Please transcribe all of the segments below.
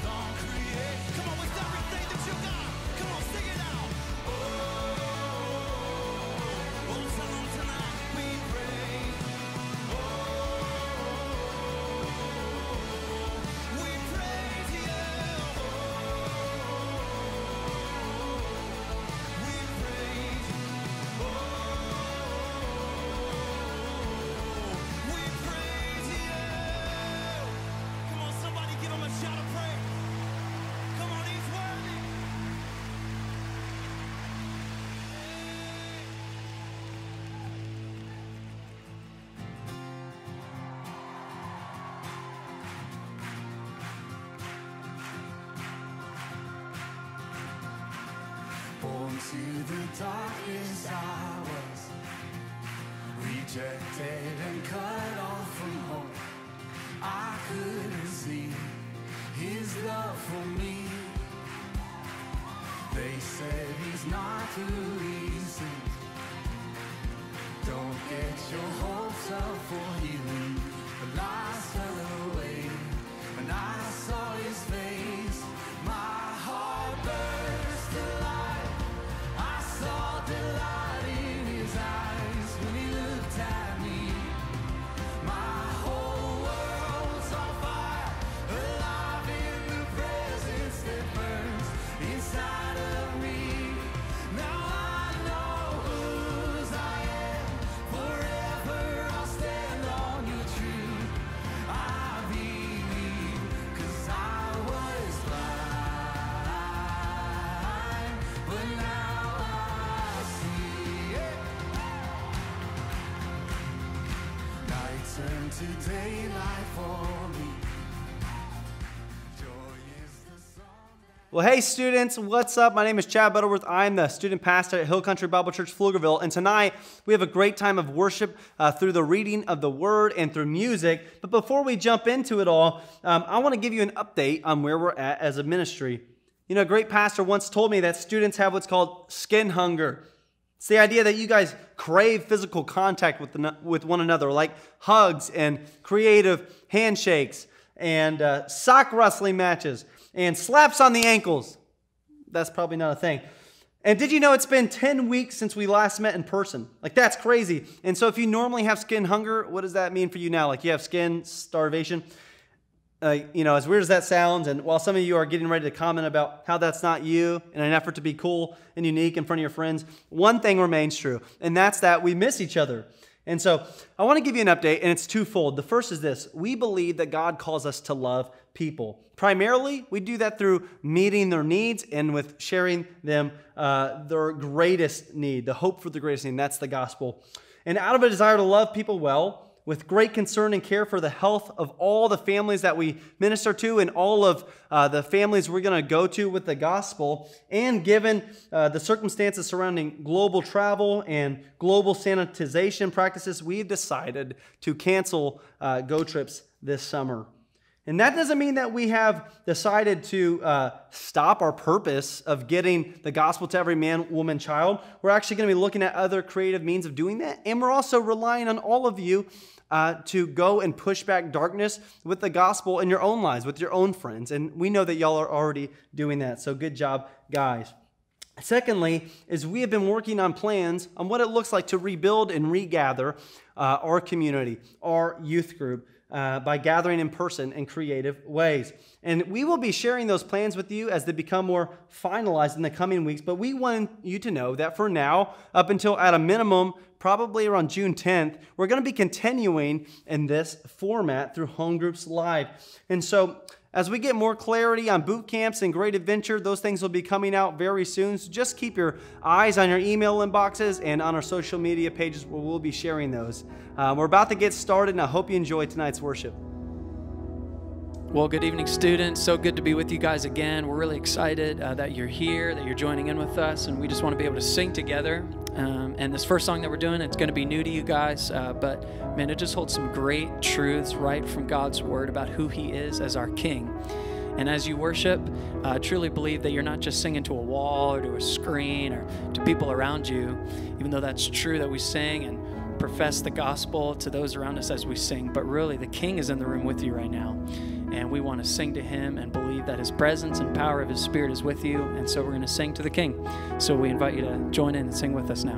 To the darkest hours, rejected and cut off from home. I couldn't see his love for me. They said he's not who he seems. Don't get your hopes up for healing. The lies fell away when I saw his face. My heart burst to life. Saw delight in his eyes when he looked at me. My whole world's on fire, alive in the presence that burns inside of me. Now I know whose I am. Forever I'll stand on your truth. I believe, 'cause I was blind, but now turn to daylight for me. Joy is the song. Well, hey students, what's up? My name is Chad Butterworth. I'm the student pastor at Hill Country Bible Church, Pflugerville, and tonight we have a great time of worship through the reading of the Word and through music. But before we jump into it all, I want to give you an update on where we're at as a ministry. You know, a great pastor once told me that students have what's called skin hunger. It's the idea that you guys crave physical contact with one another, like hugs and creative handshakes and sock wrestling matches and slaps on the ankles. That's probably not a thing. And did you know it's been 10 weeks since we last met in person? Like, that's crazy. And so if you normally have skin hunger, what does that mean for you now? Like, you have skin starvation? You know, as weird as that sounds, and while some of you are getting ready to comment about how that's not you in an effort to be cool and unique in front of your friends, one thing remains true, and that's that we miss each other. And so I want to give you an update, and it's twofold. The first is this: we believe that God calls us to love people. Primarily, we do that through meeting their needs and with sharing them their greatest need, the hope for the greatest need, and that's the gospel. And out of a desire to love people well, with great concern and care for the health of all the families that we minister to and all of the families we're going to go to with the gospel, and given the circumstances surrounding global travel and global sanitization practices, we've decided to cancel Go Trips this summer. And that doesn't mean that we have decided to stop our purpose of getting the gospel to every man, woman, child. We're actually going to be looking at other creative means of doing that. And we're also relying on all of you to go and push back darkness with the gospel in your own lives, with your own friends. And we know that y'all are already doing that. So good job, guys. Secondly, is we have been working on plans on what it looks like to rebuild and regather our community, our youth group, by gathering in person in creative ways. And we will be sharing those plans with you as they become more finalized in the coming weeks. But we want you to know that for now, up until at a minimum, probably around June 10th, we're going to be continuing in this format through Home Groups Live. And so as we get more clarity on boot camps and Great Adventure, those things will be coming out very soon. So just keep your eyes on your email inboxes and on our social media pages where we'll be sharing those. We're about to get started, and I hope you enjoy tonight's worship. Well, good evening, students. So good to be with you guys again. We're really excited that you're here, that you're joining in with us, and we just want to be able to sing together. And this first song that we're doing, it's going to be new to you guys, but man, it just holds some great truths right from God's Word about who He is as our King. And as you worship, truly believe that you're not just singing to a wall or to a screen or to people around you, even though that's true that we sing and profess the gospel to those around us as we sing, but really the King is in the room with you right now. and we want to sing to him and believe that his presence and power of his Spirit is with you. And so we're going to sing to the King. So we invite you to join in and sing with us now.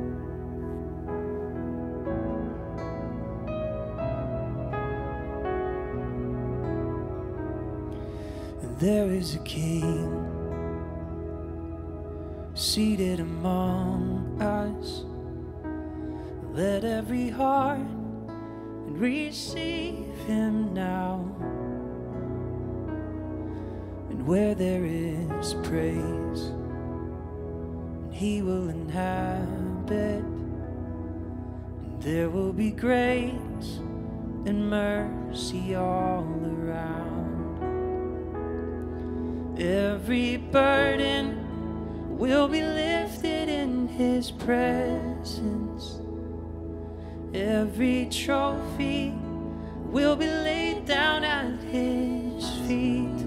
There is a King seated among us. Let every heart receive him now. And where there is praise, he will inhabit. And there will be grace and mercy all around. Every burden will be lifted in his presence. Every trophy will be laid down at his feet.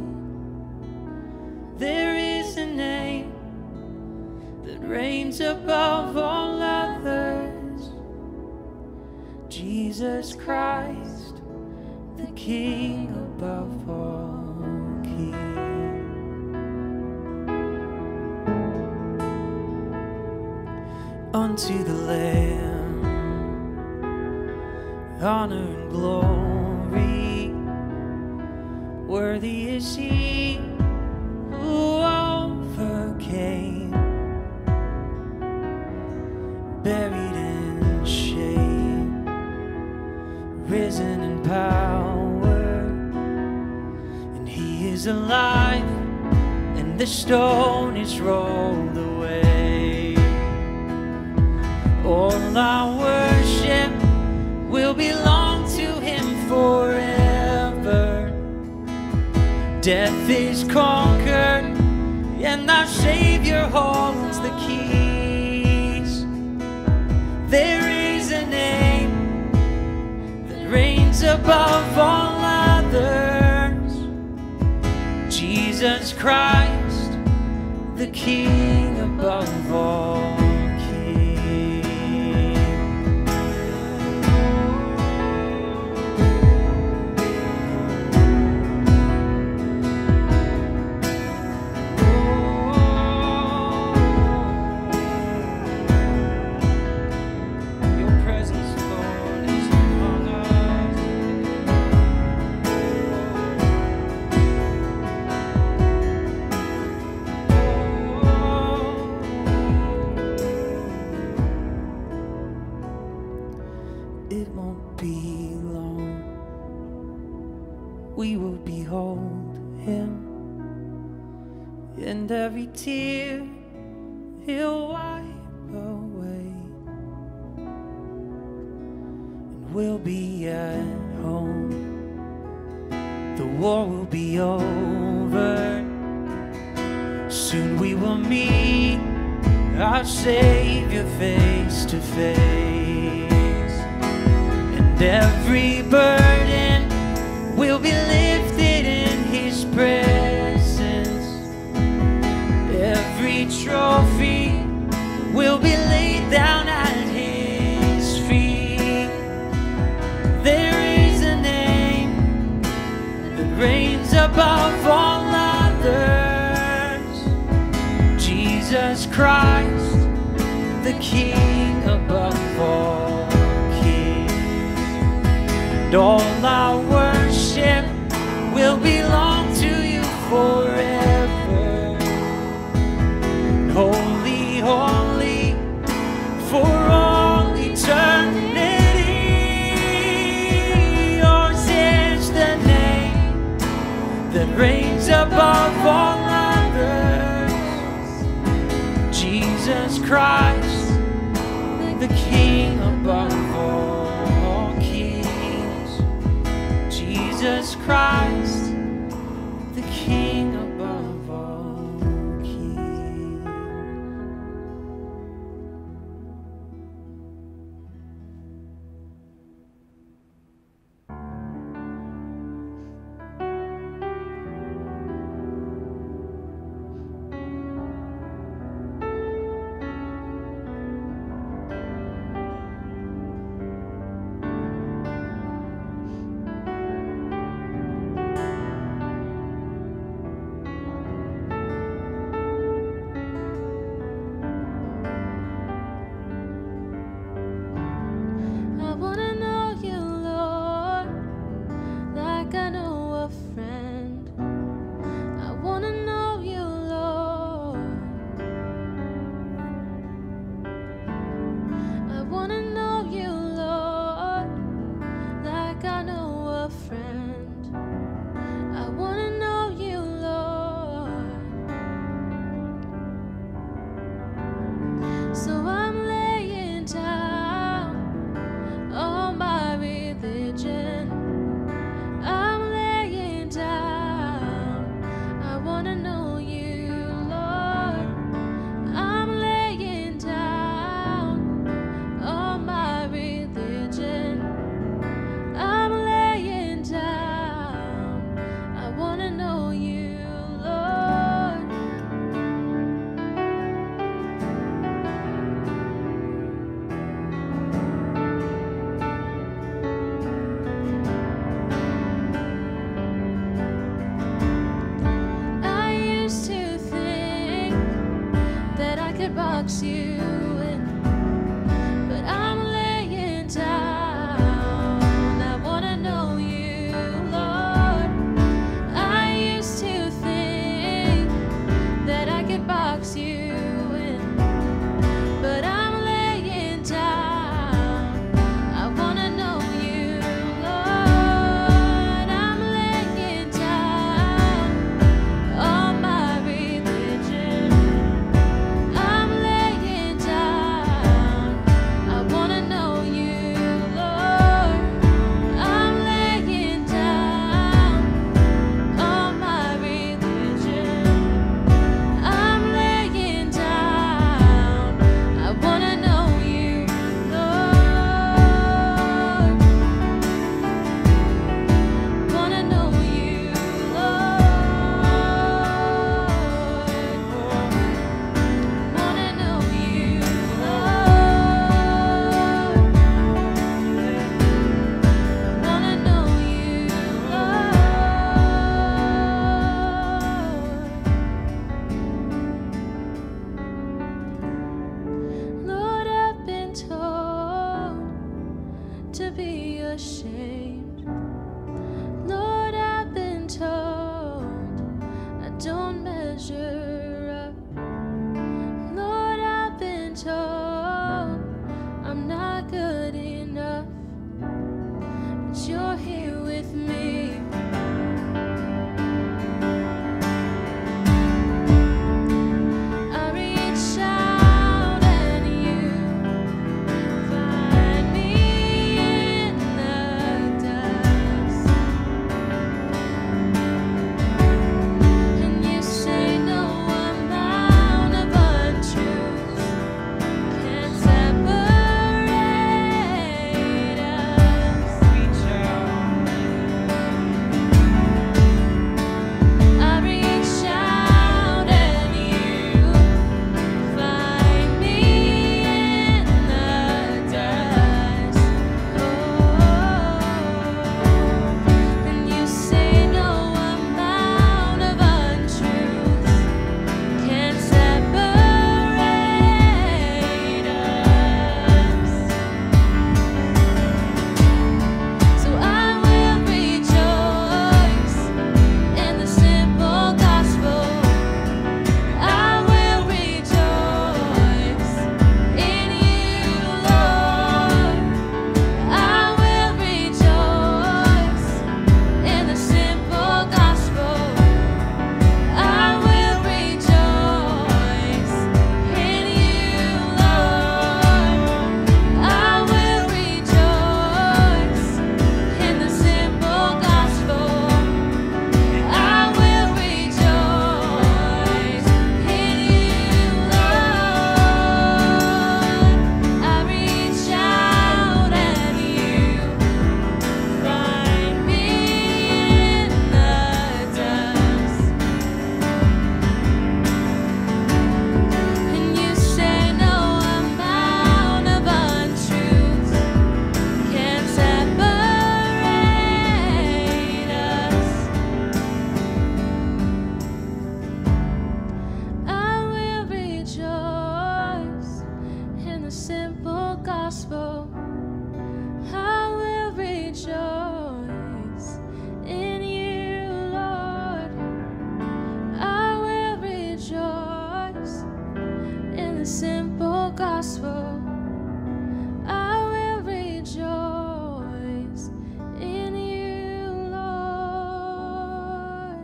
There is a name that reigns above all others, Jesus Christ, the King above all kings. Unto the Lamb honor and glory, worthy is he who overcame, buried in shame, risen in power, and he is alive, and the stone is rolled away. All our worship will belong to him forever. Death is conquered, and our Savior holds the keys. There is a name that reigns above all others, Jesus Christ, the King above all. It won't be long, we will behold him, and every tear he'll wipe away, and we'll be at home. The war will be over, soon we will meet our Savior face to face. Every burden will be lifted in his presence. Every trophy will be laid down at his feet. There is a name that reigns above all others, Jesus Christ, the King above all. And all our worship will belong to you forever. And holy, holy, for all eternity, yours is the name that reigns above all others, Jesus Christ, the King above all. Jesus Christ, the King above all kings. could box you in, but I'm laying down. I wanna know you, Lord. I used to think that I could box you in, but I'm laying down. I wanna know you, Lord. I'm laying down all my religion. I'm laying down. I wanna know you, Lord. I'm laying down all my religion. I'm laying down. I wanna know you, Lord. Wanna know you, Lord. Wanna know you, Lord. Wanna know you, Lord. Lord, I've been told to be ashamed. Lord, I've been told I don't measure up. Lord, I've been told I'm not good enough, but you're here with me. I reach out and you find me in the dust, and you say no amount of untruth can separate us. I reach out and you find me in the dust. And you say no amount of untruth can separate us. So I will rejoice in the simple gospel. I will rejoice in you, Lord. I will rejoice in the simple gospel. I will rejoice in you, Lord. I will rejoice in the simple gospel. I will rejoice in you, Lord. I reach out and you find me in the dust, and you say no amount of untruth can separate us. I will rejoice in the simple gospel. I will rejoice in you, Lord. I will rejoice in the simple gospel. I will rejoice in you, Lord.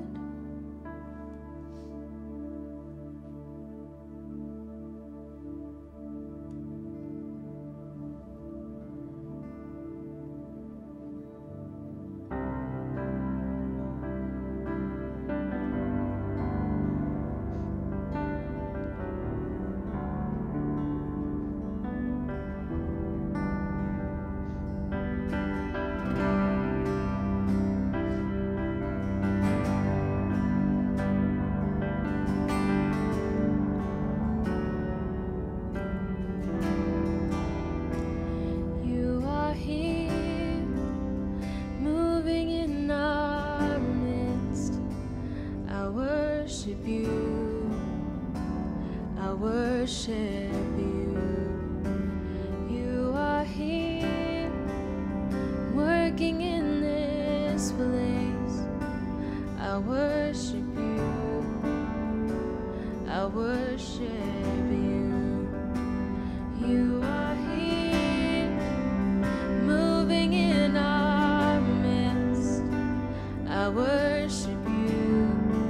worship you. You are here, working in this place. I worship you. I worship you. You are here, moving in our midst. I worship you.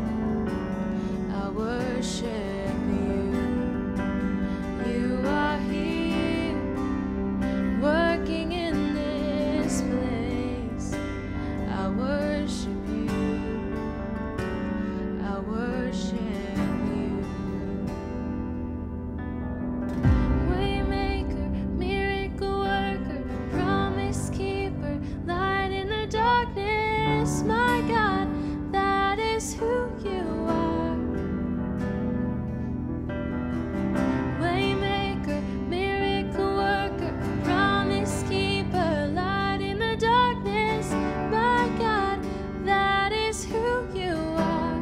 I worship you. You are here, working in this place. I worship you. I worship you. Waymaker, miracle worker, promise keeper, light in the darkness. My God, that is who you are. Waymaker, miracle worker, promise keeper, light in the darkness. My God, that is who you are.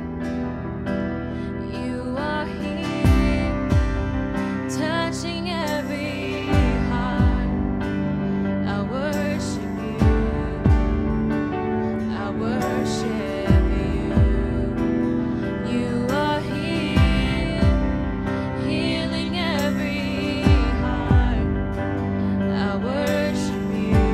You are here, touching every heart. I worship you. I worship you. You are here, healing every heart. I worship you.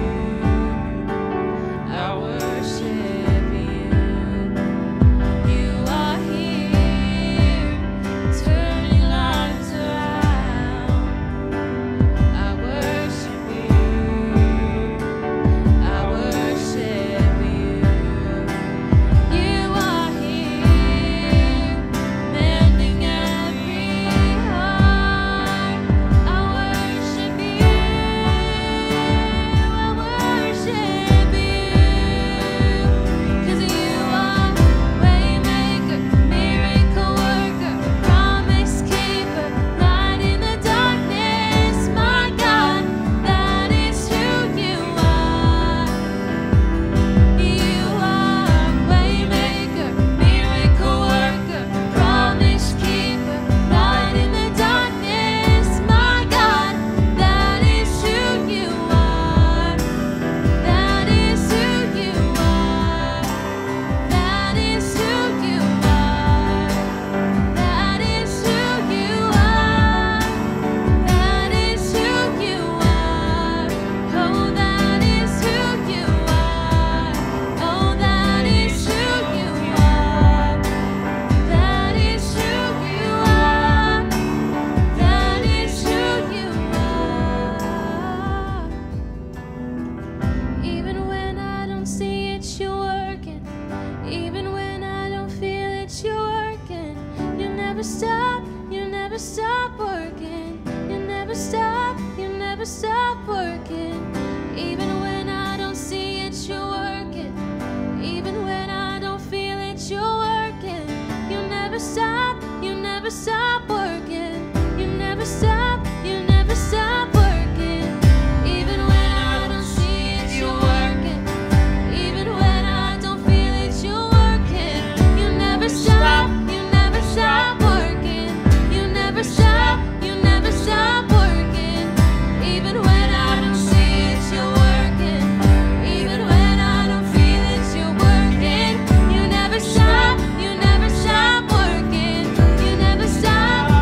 I worship you. You are here, turning lives around. I worship you. I worship you. You are here, mending every heart. I worship you. I worship you. 'Cause you are waymaker, miracle worker, promise keeper, light in the darkness. My God, that is who you are. You are waymaker, miracle worker, promise keeper, light in the darkness. My God, that is who you are. That is who you are. That is who you are. That is who you are. That is who you are. Oh, that is who you are. Oh, that is who you are. That is who you are. That is who you are. Even when I don't see it, you're working. Even when I don't feel it, you're working. You never stop, you never stop working. You never stop, you never stop working. Even when I don't see it, you're working. Even when I don't feel it, you're working. You never stop, you never stop working. You never stop, you never stop working. Even when I don't see it, you're working. Even when I don't feel it, you're working. You never stop, you never stop working. You never stop, you never stop working. Even when I don't see it, you're working. Even when I don't feel it, you're working. You never stop, you never stop working. You never stop,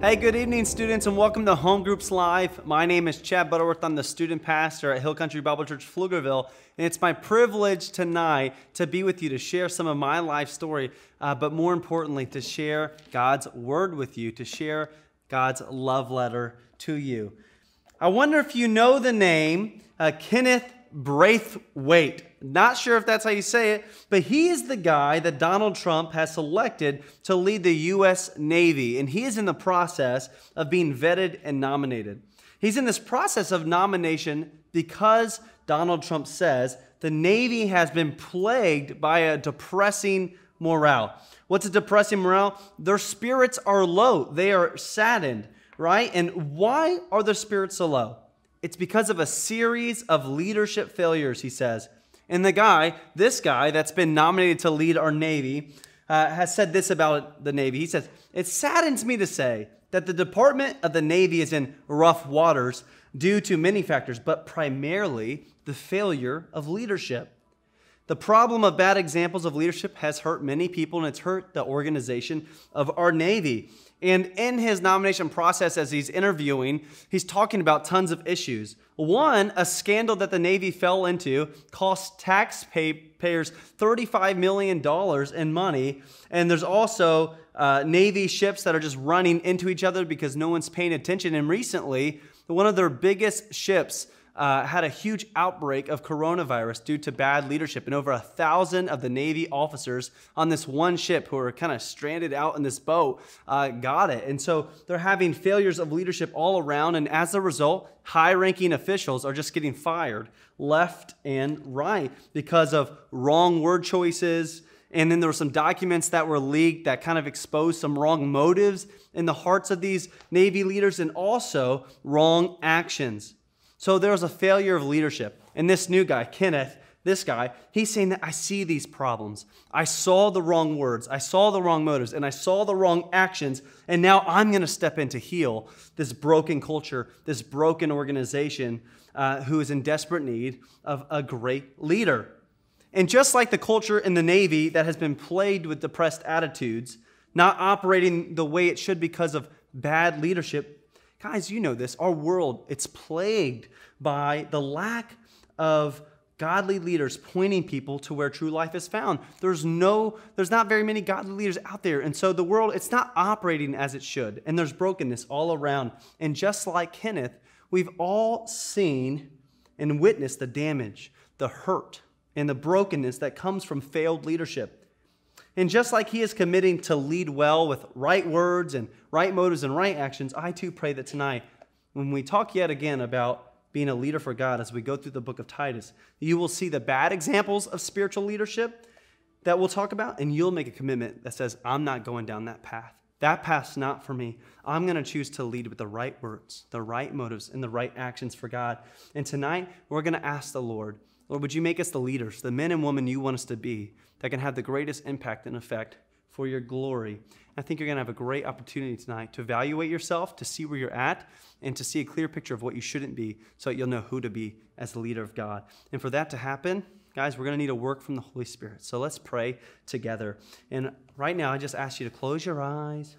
Hey, good evening, students, and welcome to Home Groups Live. My name is Chad Butterworth. I'm the student pastor at Hill Country Bible Church, Pflugerville, and it's my privilege tonight to be with you to share some of my life story, but more importantly, to share God's word with you, to share God's love letter to you. I wonder if you know the name Kenneth Braithwaite. Not sure if that's how you say it, but he is the guy that Donald Trump has selected to lead the U.S. Navy, and he is in the process of being vetted and nominated. He's in this process of nomination because Donald Trump says the Navy has been plagued by a depressing morale. What's a depressing morale? Their spirits are low. They are saddened, right? And why are their spirits so low? It's because of a series of leadership failures, he says. And this guy that's been nominated to lead our Navy has said this about the Navy. He says, "It saddens me to say that the Department of the Navy is in rough waters due to many factors, but primarily the failure of leadership. The problem of bad examples of leadership has hurt many people, and it's hurt the organization of our Navy." And in his nomination process, as he's interviewing, he's talking about tons of issues. One, a scandal that the Navy fell into cost taxpayers $35 million in money. And there's also Navy ships that are just running into each other because no one's paying attention. And recently, one of their biggest ships had a huge outbreak of coronavirus due to bad leadership, and over 1,000 of the Navy officers on this one ship who were kind of stranded out in this boat got it. And so they're having failures of leadership all around, and as a result, high-ranking officials are just getting fired left and right because of wrong word choices. And then there were some documents that were leaked that kind of exposed some wrong motives in the hearts of these Navy leaders, and also wrong actions. So there was a failure of leadership. And this new guy, Kenneth, this guy, he's saying that I see these problems. I saw the wrong words. I saw the wrong motives. And I saw the wrong actions. And now I'm going to step in to heal this broken culture, this broken organization who is in desperate need of a great leader. And just like the culture in the Navy that has been plagued with depressed attitudes, not operating the way it should because of bad leadership, guys, you know this. Our world, it's plagued by the lack of godly leaders pointing people to where true life is found. There's not very many godly leaders out there. And so the world, it's not operating as it should. And there's brokenness all around. And just like Kenneth, we've all seen and witnessed the damage, the hurt, and the brokenness that comes from failed leadership. And just like he is committing to lead well with right words and right motives and right actions, I too pray that tonight, when we talk yet again about being a leader for God as we go through the book of Titus, you will see the bad examples of spiritual leadership that we'll talk about, and you'll make a commitment that says, I'm not going down that path. That path's not for me. I'm going to choose to lead with the right words, the right motives, and the right actions for God. And tonight, we're going to ask the Lord, would you make us the leaders, the men and women you want us to be, that can have the greatest impact and effect for your glory. I think you're going to have a great opportunity tonight to evaluate yourself, to see where you're at, and to see a clear picture of what you shouldn't be so that you'll know who to be as the leader of God. And for that to happen, guys, we're going to need a work from the Holy Spirit. So let's pray together. And right now, I just ask you to close your eyes.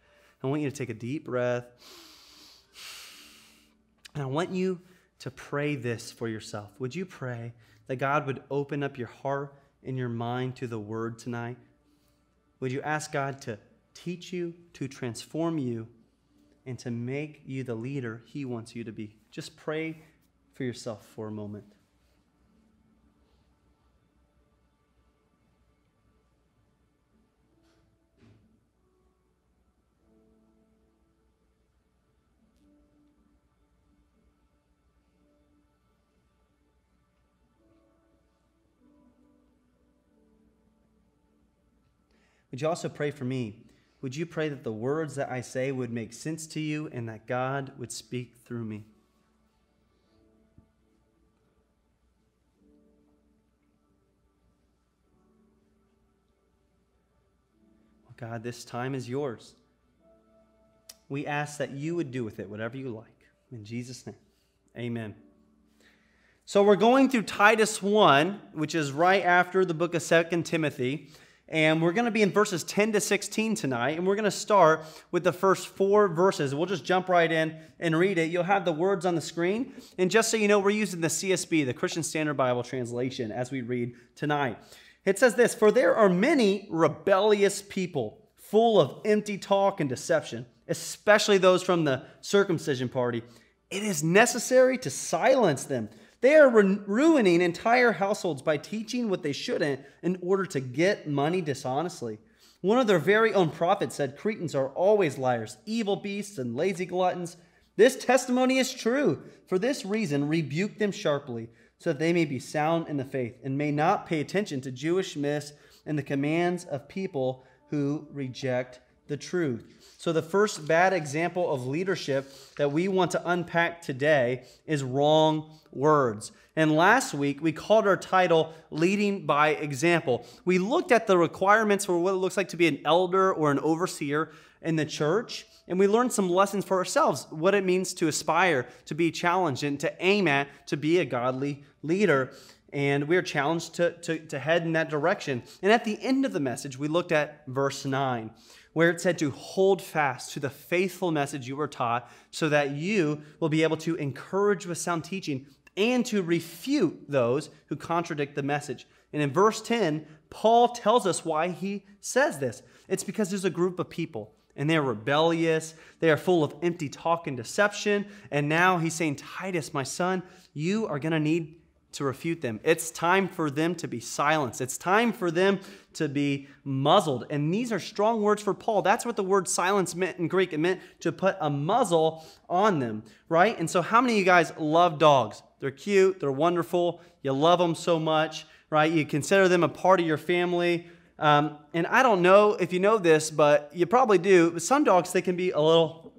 I want you to take a deep breath. And I want you to pray this for yourself. Would you pray that God would open up your heart and your mind to the word tonight? Would you ask God to teach you, to transform you, and to make you the leader he wants you to be? Just pray for yourself for a moment. Would you also pray for me? Would you pray that the words that I say would make sense to you and that God would speak through me? Well, God, this time is yours. We ask that you would do with it whatever you like. In Jesus' name, amen. So we're going through Titus 1, which is right after the book of 2 Timothy. And we're going to be in verses 10 to 16 tonight, and we're going to start with the first 4 verses. We'll just jump right in and read it. You'll have the words on the screen. And just so you know, we're using the CSB, the Christian Standard Bible Translation, as we read tonight. It says this, "For there are many rebellious people, full of empty talk and deception, especially those from the circumcision party. It is necessary to silence them. They are ruining entire households by teaching what they shouldn't in order to get money dishonestly. One of their very own prophets said, 'Cretans are always liars, evil beasts, and lazy gluttons.' This testimony is true. For this reason, rebuke them sharply, so that they may be sound in the faith and may not pay attention to Jewish myths and the commands of people who reject the truth." So the first bad example of leadership that we want to unpack today is wrong words. And last week, we called our title Leading by Example. We looked at the requirements for what it looks like to be an elder or an overseer in the church, and we learned some lessons for ourselves, what it means to aspire, to be challenged, and to aim at, to be a godly leader. And we are challenged to head in that direction. And at the end of the message, we looked at verse 9, where it said to hold fast to the faithful message you were taught so that you will be able to encourage with sound teaching and to refute those who contradict the message. And in verse 10, Paul tells us why he says this. It's because there's a group of people, and they're rebellious, they are full of empty talk and deception, and now he's saying, Titus, my son, you are going to need to refute them. It's time for them to be silenced. It's time for them to be muzzled. And these are strong words for Paul. That's what the word silence meant in Greek. It meant to put a muzzle on them, right? And so how many of you guys love dogs? They're cute. They're wonderful. You love them so much, right? You consider them a part of your family. And I don't know if you know this, but you probably do. But some dogs, they can be a little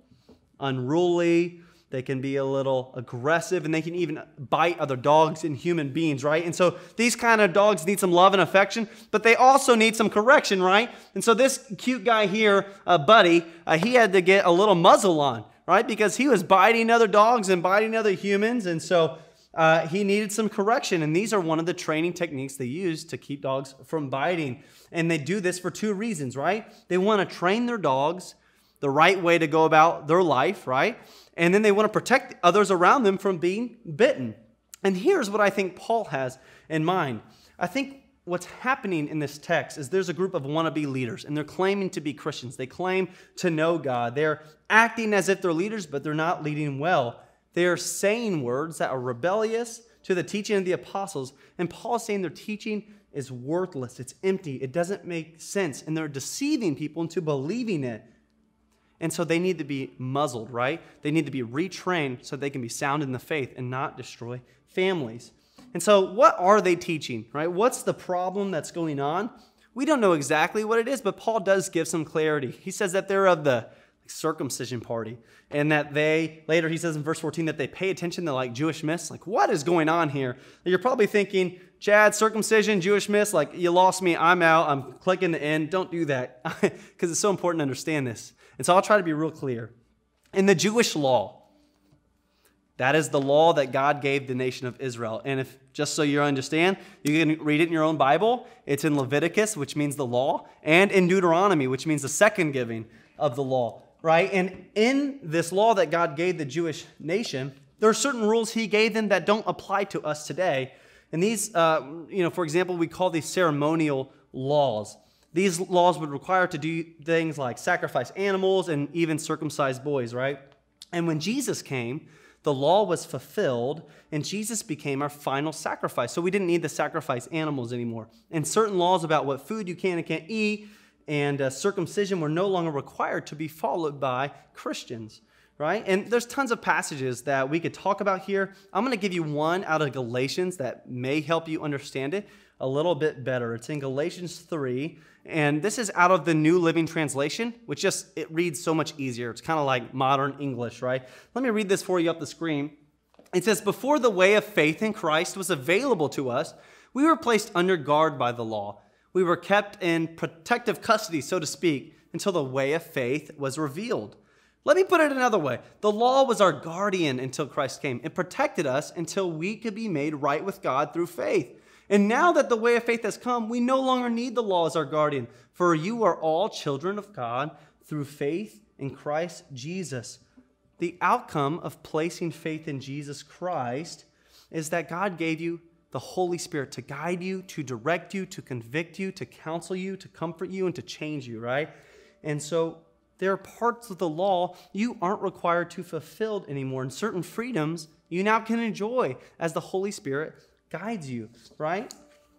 unruly. They can be a little aggressive, and they can even bite other dogs and human beings, right? And so these kind of dogs need some love and affection, but they also need some correction, right? And so this cute guy here, Buddy, he had to get a little muzzle on, right? Because he was biting other dogs and biting other humans, and so he needed some correction. And these are one of the training techniques they use to keep dogs from biting. And they do this for 2 reasons, right? They want to train their dogs the right way to go about their life, right? And then they want to protect others around them from being bitten. And here's what I think Paul has in mind. I think what's happening in this text is there's a group of wannabe leaders, and they're claiming to be Christians. They claim to know God. They're acting as if they're leaders, but they're not leading well. They're saying words that are rebellious to the teaching of the apostles. And Paul is saying their teaching is worthless. It's empty. It doesn't make sense. And they're deceiving people into believing it. And so they need to be muzzled, right? They need to be retrained so they can be sound in the faith and not destroy families. And so what are they teaching, right? What's the problem that's going on? We don't know exactly what it is, but Paul does give some clarity. He says that they're of the circumcision party, and that later he says in verse 14 that they pay attention to like Jewish myths. Like, what is going on here? You're probably thinking, Chad, circumcision, Jewish myths, like you lost me, I'm out, I'm clicking the end. Don't do that, because it's so important to understand this. And so I'll try to be real clear. In the Jewish law, that is the law that God gave the nation of Israel. And if, just so you understand, you can read it in your own Bible. It's in Leviticus, which means the law, and in Deuteronomy, which means the second giving of the law, right? And in this law that God gave the Jewish nation, there are certain rules he gave them that don't apply to us today. And these, for example, we call these ceremonial laws. These laws would require to do things like sacrifice animals and even circumcise boys, right? And when Jesus came, the law was fulfilled, and Jesus became our final sacrifice. So we didn't need to sacrifice animals anymore. And certain laws about what food you can and can't eat and circumcision were no longer required to be followed by Christians, right? And there's tons of passages that we could talk about here. I'm going to give you one out of Galatians that may help you understand it a little bit better. It's in Galatians 3, and this is out of the New Living Translation, which it reads so much easier. It's kind of like modern English, right? Let me read this for you up the screen. It says, "Before the way of faith in Christ was available to us, we were placed under guard by the law. We were kept in protective custody, so to speak, until the way of faith was revealed." Let me put it another way. The law was our guardian until Christ came. It protected us until we could be made right with God through faith. And now that the way of faith has come, we no longer need the law as our guardian, for you are all children of God through faith in Christ Jesus. The outcome of placing faith in Jesus Christ is that God gave you the Holy Spirit to guide you, to direct you, to convict you, to counsel you, to comfort you, and to change you, right? And so there are parts of the law you aren't required to fulfill anymore, and certain freedoms you now can enjoy as the Holy Spirit guides you, right?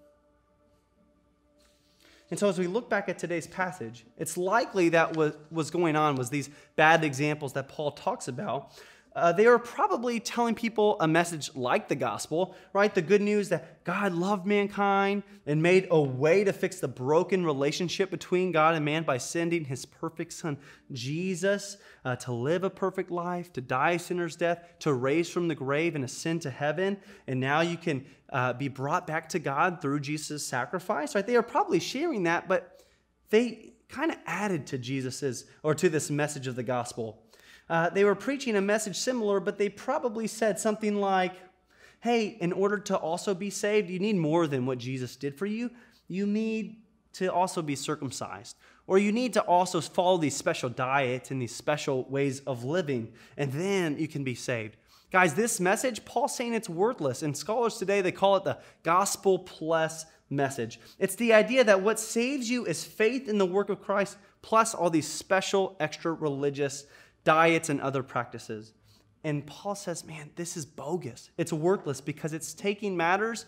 And so as we look back at today's passage, it's likely that what was going on was these bad examples that Paul talks about. They are probably telling people a message like the gospel, right? The good news that God loved mankind and made a way to fix the broken relationship between God and man by sending his perfect son, Jesus, to live a perfect life, to die a sinner's death, to raise from the grave and ascend to heaven. And now you can be brought back to God through Jesus' sacrifice, right? They are probably sharing that, but they kind of added to to this message of the gospel. They were preaching a message similar, but they probably said something like, hey, in order to also be saved, you need more than what Jesus did for you. You need to also be circumcised, or you need to also follow these special diets and these special ways of living, and then you can be saved. Guys, this message, Paul's saying it's worthless, and scholars today, they call it the gospel plus message. It's the idea that what saves you is faith in the work of Christ plus all these special extra religious diets and other practices. And Paul says, man, this is bogus. It's worthless because it's taking matters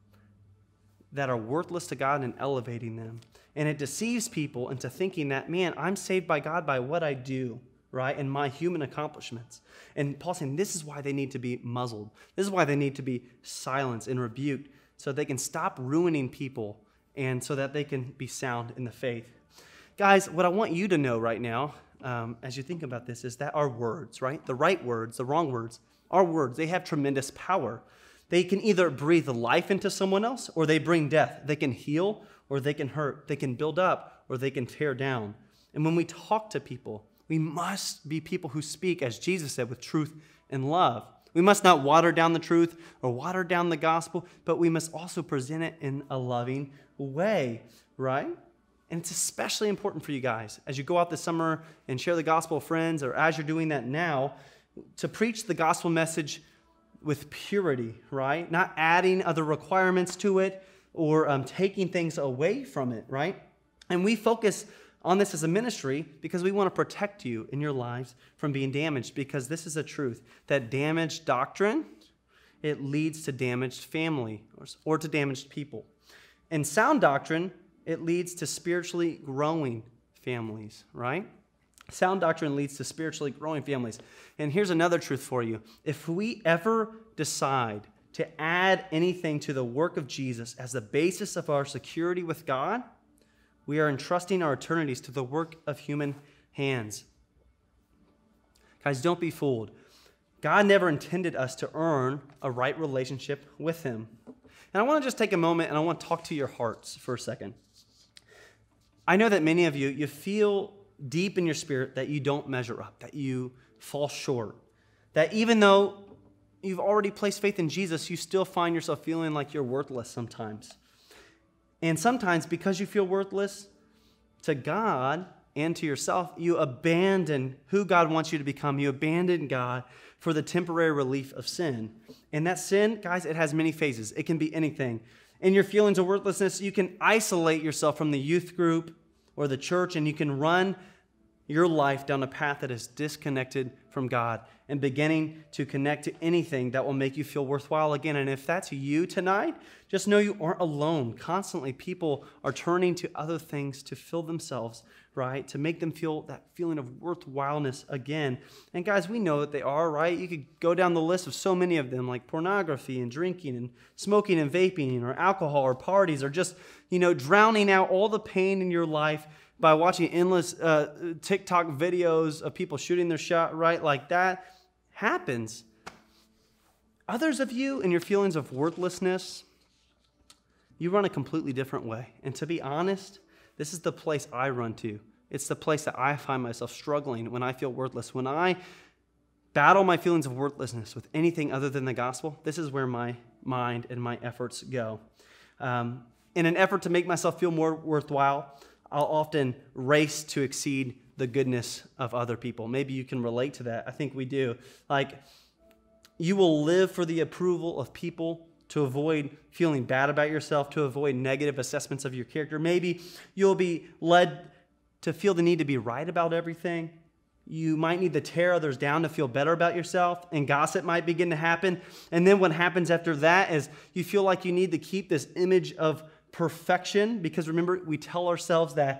that are worthless to God and elevating them. And it deceives people into thinking that, man, I'm saved by God by what I do, right? And my human accomplishments. And Paul's saying this is why they need to be muzzled. This is why they need to be silenced and rebuked so they can stop ruining people and so that they can be sound in the faith. Guys, what I want you to know right now as you think about this is that our words, right? The right words, the wrong words, our words, they have tremendous power. They can either breathe life into someone else or they bring death. They can heal or they can hurt. They can build up or they can tear down. And when we talk to people, we must be people who speak, as Jesus said, with truth and love. We must not water down the truth or water down the gospel, but we must also present it in a loving way, right? And it's especially important for you guys as you go out this summer and share the gospel with friends, or as you're doing that now, to preach the gospel message with purity, right? Not adding other requirements to it or taking things away from it, right? And we focus on this as a ministry because we want to protect you in your lives from being damaged, because this is a truth that damaged doctrine, it leads to damaged family or to damaged people. And sound doctrine, it leads to spiritually growing families, right? Sound doctrine leads to spiritually growing families. And here's another truth for you. If we ever decide to add anything to the work of Jesus as the basis of our security with God, we are entrusting our eternities to the work of human hands. Guys, don't be fooled. God never intended us to earn a right relationship with him. And I want to just take a moment and I want to talk to your hearts for a second. I know that many of you feel deep in your spirit that you don't measure up, that you fall short, that even though you've already placed faith in Jesus, you still find yourself feeling like you're worthless sometimes. And sometimes because you feel worthless to God and to yourself, you abandon who God wants you to become. You abandon God for the temporary relief of sin. And that sin, guys, it has many phases. It can be anything. In your feelings of worthlessness, you can isolate yourself from the youth group or the church, and you can run your life down a path that is disconnected from God and beginning to connect to anything that will make you feel worthwhile again. And if that's you tonight, just know you aren't alone. Constantly, people are turning to other things to fill themselves, right? To make them feel that feeling of worthwhileness again. And guys, we know that they are, right? You could go down the list of so many of them, like pornography and drinking and smoking and vaping or alcohol or parties or just, drowning out all the pain in your life by watching endless TikTok videos of people shooting their shot, right? Like that happens. Others of you in your feelings of worthlessness, you run a completely different way. And to be honest, this is the place I run to. It's the place that I find myself struggling when I feel worthless. When I battle my feelings of worthlessness with anything other than the gospel, this is where my mind and my efforts go. In an effort to make myself feel more worthwhile, I'll often race to exceed the goodness of other people. Maybe you can relate to that. I think we do. Like, you will live for the approval of people to avoid feeling bad about yourself, to avoid negative assessments of your character. Maybe you'll be led to feel the need to be right about everything. You might need to tear others down to feel better about yourself, and gossip might begin to happen. And then what happens after that is you feel like you need to keep this image of perfection, because remember, we tell ourselves that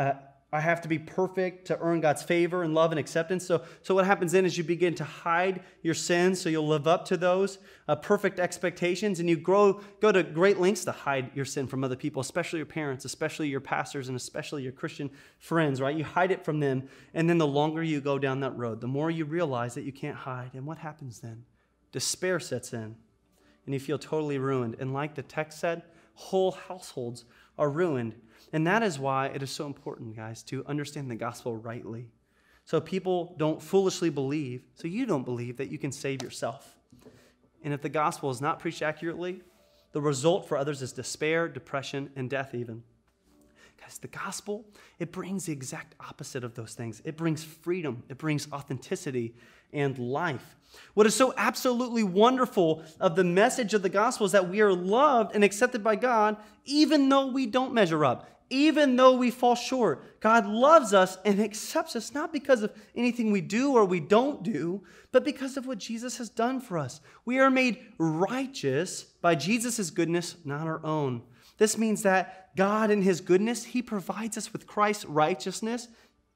I have to be perfect to earn God's favor and love and acceptance. So what happens then is you begin to hide your sins so you'll live up to those perfect expectations, and you go to great lengths to hide your sin from other people, especially your parents, especially your pastors, and especially your Christian friends, right? You hide it from them, and then the longer you go down that road, the more you realize that you can't hide. And what happens then? Despair sets in, and you feel totally ruined. And like the text said, whole households are ruined. And that is why it is so important, guys, to understand the gospel rightly. So people don't foolishly believe, so you don't believe that you can save yourself. And if the gospel is not preached accurately, the result for others is despair, depression, and death even. Guys, the gospel, it brings the exact opposite of those things. It brings freedom. It brings authenticity and life. What is so absolutely wonderful of the message of the gospel is that we are loved and accepted by God even though we don't measure up, even though we fall short. God loves us and accepts us not because of anything we do or we don't do, but because of what Jesus has done for us. We are made righteous by Jesus' goodness, not our own. This means that God in his goodness, he provides us with Christ's righteousness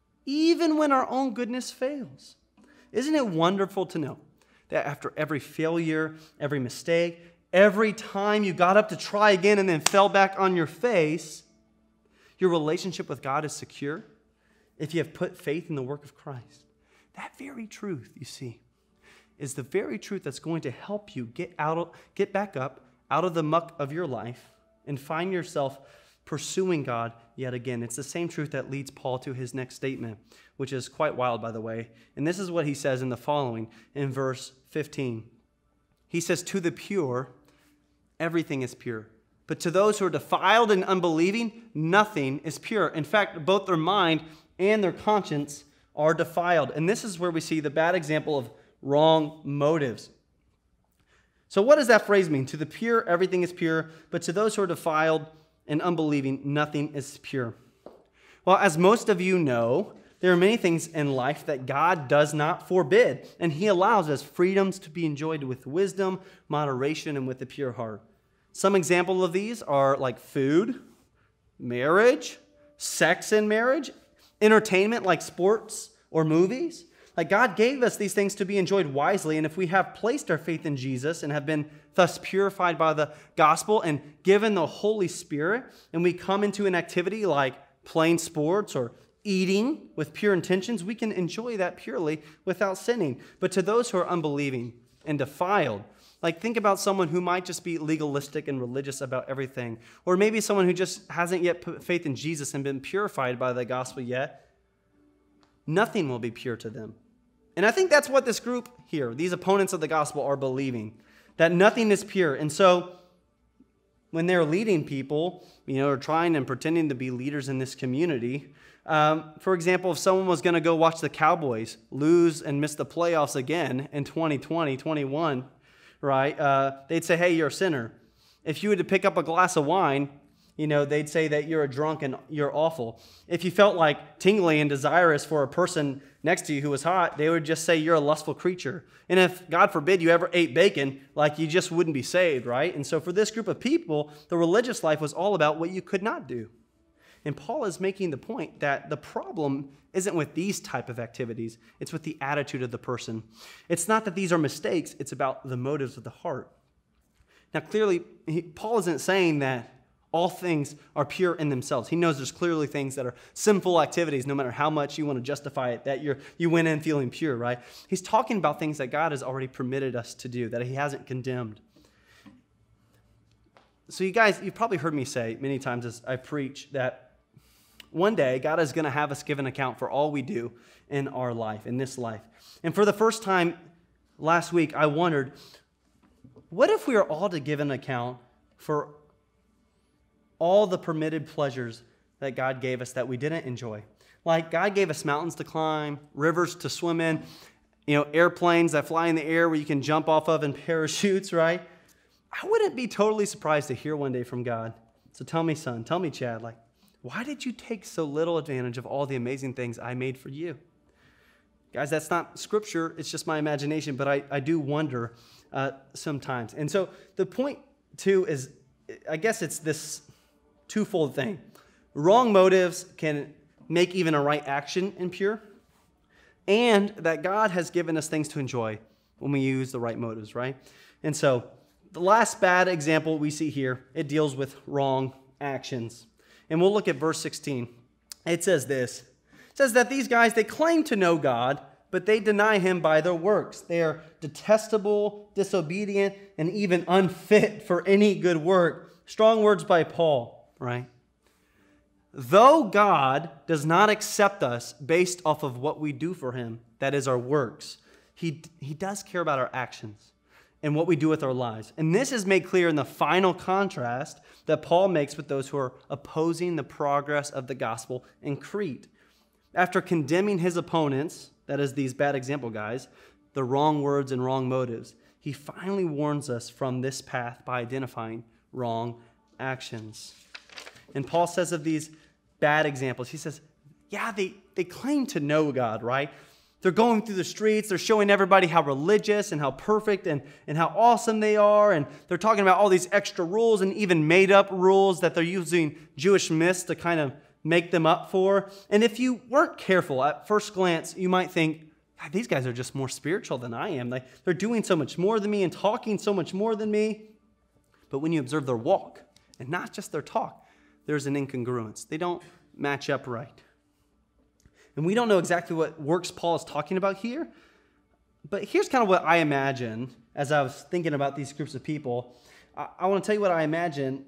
even when our own goodness fails. Isn't it wonderful to know that after every failure, every mistake, every time you got up to try again and then fell back on your face, your relationship with God is secure if you have put faith in the work of Christ? That very truth, you see, is the very truth that's going to help you get back up out of the muck of your life and find yourself pursuing God yet again. It's the same truth that leads Paul to his next statement, which is quite wild, by the way. And this is what he says in the following, in verse 15. He says, "To the pure, everything is pure. But to those who are defiled and unbelieving, nothing is pure. In fact, both their mind and their conscience are defiled." And this is where we see the bad example of wrong motives. So what does that phrase mean? To the pure, everything is pure, but to those who are defiled and unbelieving, nothing is pure. Well, as most of you know, there are many things in life that God does not forbid, and he allows us freedoms to be enjoyed with wisdom, moderation, and with a pure heart. Some examples of these are like food, marriage, sex in marriage, entertainment like sports or movies. Like, God gave us these things to be enjoyed wisely, and if we have placed our faith in Jesus and have been thus purified by the gospel and given the Holy Spirit, and we come into an activity like playing sports or eating with pure intentions, we can enjoy that purely without sinning. But to those who are unbelieving and defiled, like, think about someone who might just be legalistic and religious about everything, or maybe someone who just hasn't yet put faith in Jesus and been purified by the gospel yet. Nothing will be pure to them. And I think that's what this group here, these opponents of the gospel, are believing, that nothing is pure. And so when they're leading people, or trying and pretending to be leaders in this community, for example, if someone was going to go watch the Cowboys lose and miss the playoffs again in 2020, 21, right, they'd say, "Hey, you're a sinner." If you were to pick up a glass of wine, they'd say that you're a drunk and you're awful. If you felt like tingly and desirous for a person next to you who was hot, they would just say you're a lustful creature. And if, God forbid, you ever ate bacon, like, you just wouldn't be saved, right? And so for this group of people, the religious life was all about what you could not do. And Paul is making the point that the problem isn't with these type of activities. It's with the attitude of the person. It's not that these are mistakes. It's about the motives of the heart. Now, clearly, Paul isn't saying that all things are pure in themselves. He knows there's clearly things that are sinful activities, no matter how much you want to justify it, that you went in feeling pure, right? He's talking about things that God has already permitted us to do, that he hasn't condemned. So you guys, you've probably heard me say many times as I preach that one day God is going to have us give an account for all we do in our life, in this life. And for the first time last week, I wondered, what if we are all to give an account for all the permitted pleasures that God gave us that we didn't enjoy. Like God gave us mountains to climb, rivers to swim in, airplanes that fly in the air where you can jump off of in parachutes, right? I wouldn't be totally surprised to hear one day from God. So tell me, son, tell me, Chad, why did you take so little advantage of all the amazing things I made for you? Guys, that's not scripture. It's just my imagination, but I do wonder sometimes. And so the point, too, is I guess it's this twofold thing. Wrong motives can make even a right action impure, and that God has given us things to enjoy when we use the right motives, right? And so the last bad example we see here, it deals with wrong actions. And we'll look at verse 16. It says this. It says that these guys, they claim to know God, but they deny him by their works. They are detestable, disobedient, and even unfit for any good work. Strong words by Paul, right? Though God does not accept us based off of what we do for him, that is our works, he does care about our actions and what we do with our lives. And this is made clear in the final contrast that Paul makes with those who are opposing the progress of the gospel in Crete. After condemning his opponents, that is these bad example guys, the wrong words and wrong motives, he finally warns us from this path by identifying wrong actions. And Paul says of these bad examples, he says, yeah, they claim to know God, right? They're going through the streets, they're showing everybody how religious and how perfect and how awesome they are, and they're talking about all these extra rules and even made-up rules that they're using Jewish myths to kind of make them up for. And if you weren't careful, at first glance, you might think, these guys are just more spiritual than I am. They're doing so much more than me and talking so much more than me. But when you observe their walk, and not just their talk, there's an incongruence. They don't match up right. And we don't know exactly what works Paul is talking about here, but here's kind of what I imagine as I was thinking about these groups of people. I want to tell you what I imagine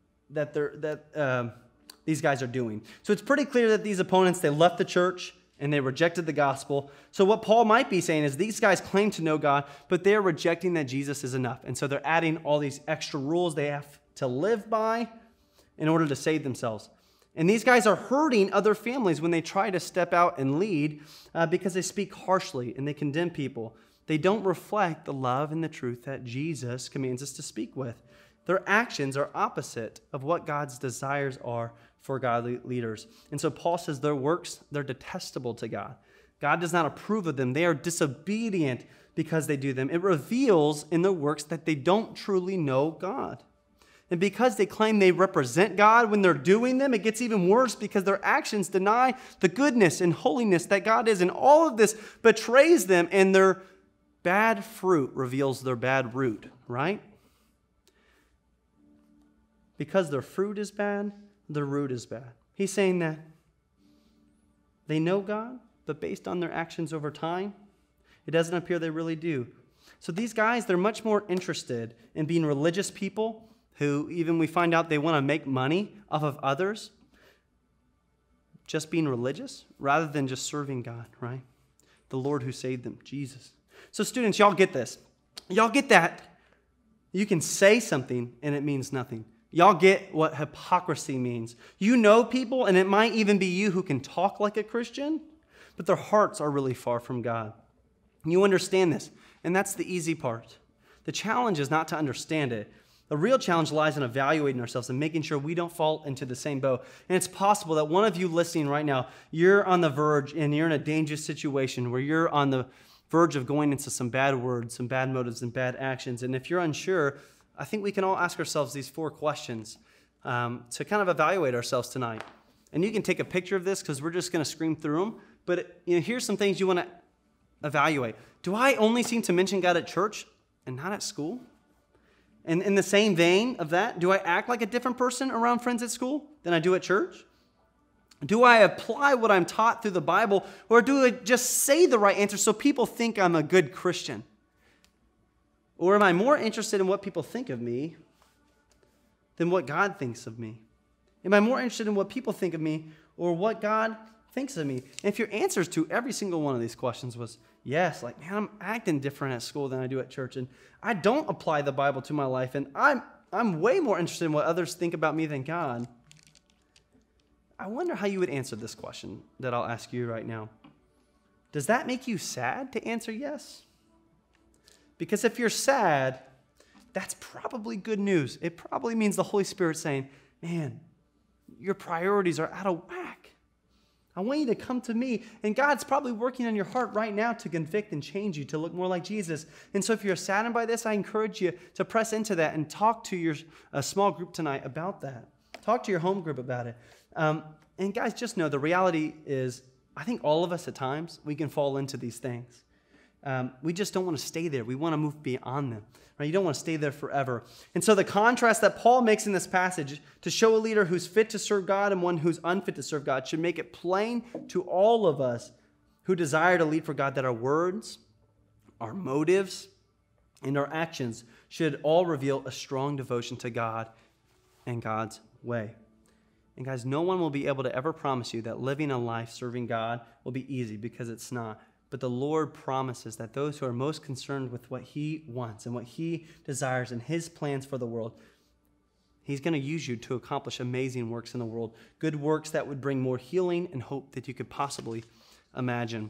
that these guys are doing. So it's pretty clear that these opponents, they left the church and they rejected the gospel. So what Paul might be saying is these guys claim to know God, but they're rejecting that Jesus is enough. And so they're adding all these extra rules they have to live by in order to save themselves. And these guys are hurting other families when they try to step out and lead because they speak harshly and they condemn people. They don't reflect the love and the truth that Jesus commands us to speak with. Their actions are opposite of what God's desires are for godly leaders. And so Paul says their works, they're detestable to God. God does not approve of them. They are disobedient because they do them. It reveals in their works that they don't truly know God. And because they claim they represent God when they're doing them, it gets even worse because their actions deny the goodness and holiness that God is. And all of this betrays them, and their bad fruit reveals their bad root, right? Because their fruit is bad, their root is bad. He's saying that they know God, but based on their actions over time, it doesn't appear they really do. So these guys, they're much more interested in being religious people who even we find out they want to make money off of others, just being religious, rather than just serving God, right? The Lord who saved them, Jesus. So students, y'all get this. Y'all get that you can say something and it means nothing. Y'all get what hypocrisy means. You know people, and it might even be you who can talk like a Christian, but their hearts are really far from God. You understand this, and that's the easy part. The challenge is not to understand it. The real challenge lies in evaluating ourselves and making sure we don't fall into the same boat. And it's possible that one of you listening right now, you're on the verge and you're in a dangerous situation where you're on the verge of going into some bad words, some bad motives, and bad actions. And if you're unsure, I think we can all ask ourselves these 4 questions to kind of evaluate ourselves tonight. And you can take a picture of this because we're just going to scream through them. But here's some things you want to evaluate. Do I only seem to mention God at church and not at school? And in the same vein of that, do I act like a different person around friends at school than I do at church? Do I apply what I'm taught through the Bible, or do I just say the right answer so people think I'm a good Christian? Or am I more interested in what people think of me than what God thinks of me? Am I more interested in what people think of me or what God thinks of me? And if your answers to every single one of these questions was yes, like, man, I'm acting different at school than I do at church, and I don't apply the Bible to my life, and I'm I'm way more interested in what others think about me than God. I wonder how you would answer this question that I'll ask you right now. Does that make you sad to answer yes? Because if you're sad, that's probably good news. It probably means the Holy Spirit saying, man, your priorities are out of whack. I want you to come to me. And God's probably working on your heart right now to convict and change you to look more like Jesus. And so if you're saddened by this, I encourage you to press into that and talk to your small group tonight about that. Talk to your home group about it. And guys, just know the reality is, I think all of us at times, we can fall into these things. We just don't want to stay there. We want to move beyond them. Right? You don't want to stay there forever. And so the contrast that Paul makes in this passage to show a leader who's fit to serve God and one who's unfit to serve God should make it plain to all of us who desire to lead for God that our words, our motives, and our actions should all reveal a strong devotion to God and God's way. And guys, no one will be able to ever promise you that living a life serving God will be easy, because it's not. But the Lord promises that those who are most concerned with what He wants and what He desires and His plans for the world, He's going to use you to accomplish amazing works in the world, good works that would bring more healing and hope that you could possibly imagine.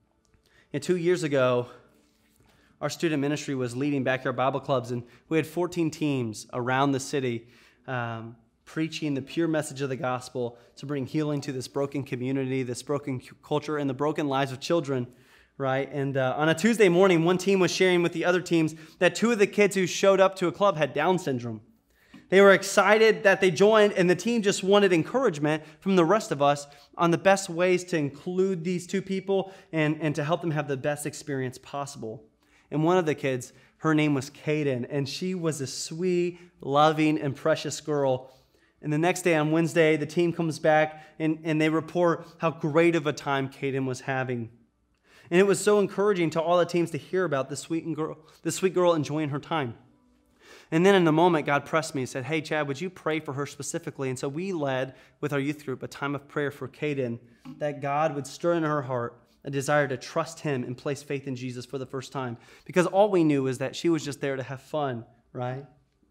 And 2 years ago, our student ministry was leading backyard Bible clubs, and we had 14 teams around the city preaching the pure message of the gospel to bring healing to this broken community, this broken culture, and the broken lives of children. Right? And on a Tuesday morning, one team was sharing with the other teams that 2 of the kids who showed up to a club had Down syndrome. They were excited that they joined, and the team just wanted encouragement from the rest of us on the best ways to include these 2 people and to help them have the best experience possible. And one of the kids, her name was Kaden, and she was a sweet, loving, and precious girl. And the next day, on Wednesday, the team comes back and they report how great of a time Kaden was having. And it was so encouraging to all the teams to hear about this sweet girl enjoying her time. And then in the moment, God pressed me and said, hey, Chad, would you pray for her specifically? And so we led with our youth group a time of prayer for Kaden, that God would stir in her heart a desire to trust Him and place faith in Jesus for the first time. Because all we knew was that she was just there to have fun, right?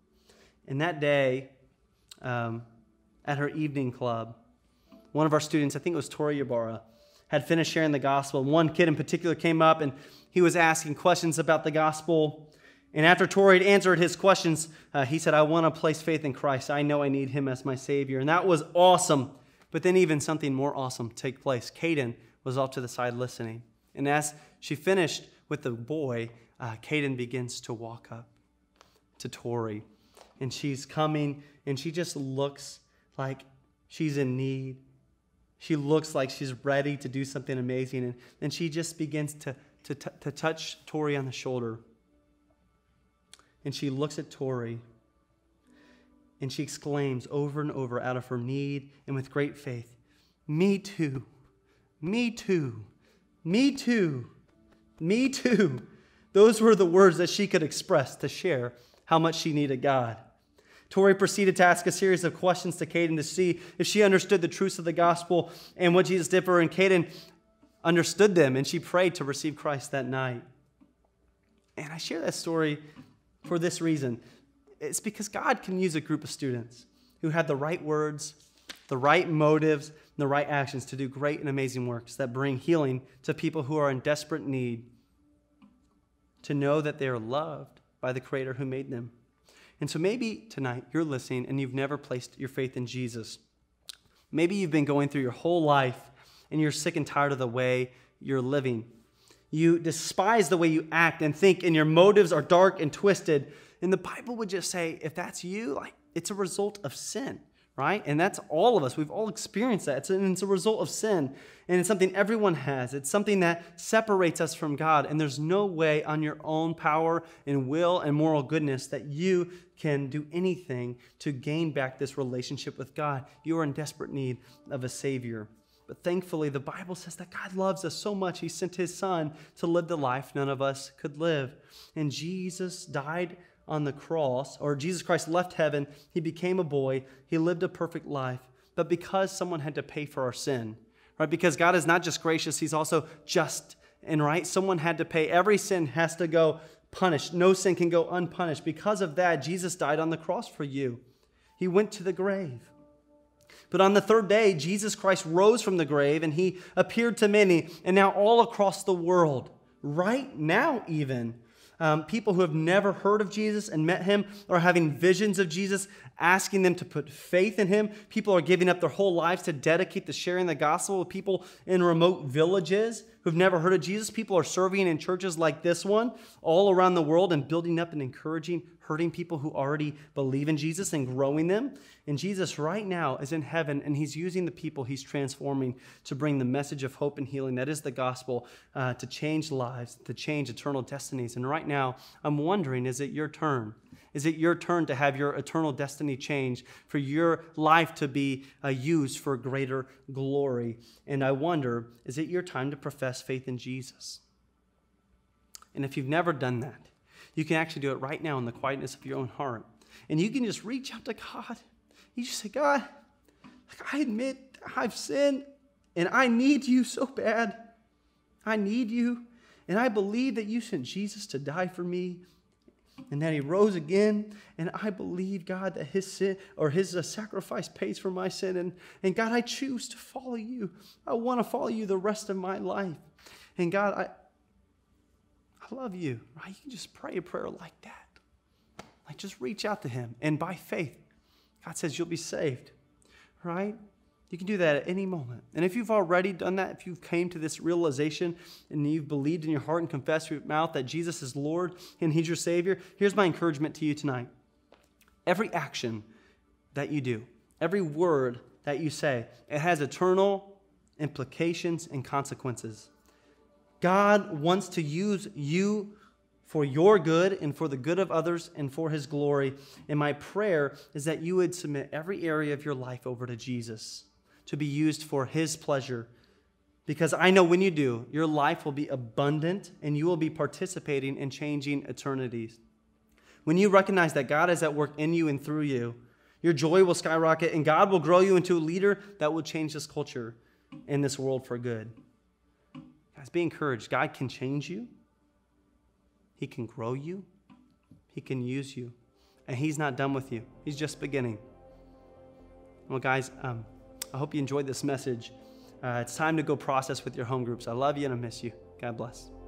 And that day, at her evening club, one of our students, I think it was Tori Ybarra, had finished sharing the gospel. One kid in particular came up and he was asking questions about the gospel. And after Tori had answered his questions, he said, I want to place faith in Christ. I know I need Him as my Savior. And that was awesome. But then even something more awesome took place. Kaden was off to the side listening. And as she finished with the boy, Kaden begins to walk up to Tori. And she's coming, and she just looks like she's in need. She looks like she's ready to do something amazing. And then she just begins to touch Tori on the shoulder. And she looks at Tori, and she exclaims over and over out of her need and with great faith, me too, me too, me too, me too. Those were the words that she could express to share how much she needed God. Tori proceeded to ask a series of questions to Kaden to see if she understood the truths of the gospel and what Jesus did for her. And Kaden understood them, and she prayed to receive Christ that night. And I share that story for this reason. It's because God can use a group of students who have the right words, the right motives, and the right actions to do great and amazing works that bring healing to people who are in desperate need, to know that they are loved by the Creator who made them. And so maybe tonight you're listening and you've never placed your faith in Jesus. Maybe you've been going through your whole life and you're sick and tired of the way you're living. You despise the way you act and think, and your motives are dark and twisted. And the Bible would just say, if that's you, like, it's a result of sin, right? And that's all of us. We've all experienced that. It's a result of sin. And it's something everyone has. It's something that separates us from God. And there's no way on your own power and will and moral goodness that you can do anything to gain back this relationship with God. You are in desperate need of a Savior. But thankfully, the Bible says that God loves us so much, He sent His Son to live the life none of us could live. And Jesus died on the cross, or Jesus Christ left heaven. He became a boy. He lived a perfect life. But because someone had to pay for our sin, right? Because God is not just gracious, He's also just and right. Someone had to pay. Every sin has to go punished. No sin can go unpunished. Because of that, Jesus died on the cross for you. He went to the grave. But on the third day, Jesus Christ rose from the grave and he appeared to many. And now all across the world, right now even, people who have never heard of Jesus and met him are having visions of Jesus, asking them to put faith in him. People are giving up their whole lives to dedicate to sharing the gospel with people in remote villages who've never heard of Jesus. People are serving in churches like this one all around the world and building up and encouraging, hurting people who already believe in Jesus and growing them. And Jesus right now is in heaven, and he's using the people he's transforming to bring the message of hope and healing, that is the gospel, to change lives, to change eternal destinies. And right now, I'm wondering, is it your turn? Is it your turn to have your eternal destiny change, for your life to be used for greater glory? And I wonder, is it your time to profess faith in Jesus? And if you've never done that, you can actually do it right now in the quietness of your own heart. And you can just reach out to God. You just say, God, I admit I've sinned, and I need you so bad. I need you. And I believe that you sent Jesus to die for me, and that he rose again. And I believe, God, that his sin or his sacrifice pays for my sin. And God, I choose to follow you. I want to follow you the rest of my life. And God, I love you. Right? You can just pray a prayer like that. Like, just reach out to him. And by faith, God says you'll be saved. Right? You can do that at any moment. And if you've already done that, if you've came to this realization and you've believed in your heart and confessed with your mouth that Jesus is Lord and he's your Savior, here's my encouragement to you tonight. Every action that you do, every word that you say, it has eternal implications and consequences. God wants to use you for your good and for the good of others and for his glory. And my prayer is that you would submit every area of your life over to Jesus, to be used for his pleasure. Because I know when you do, your life will be abundant and you will be participating in changing eternities. When you recognize that God is at work in you and through you, your joy will skyrocket and God will grow you into a leader that will change this culture and this world for good. Guys, be encouraged. God can change you. He can grow you. He can use you. And he's not done with you. He's just beginning. Well, guys, I hope you enjoyed this message. It's time to go process with your home groups. I love you and I miss you. God bless.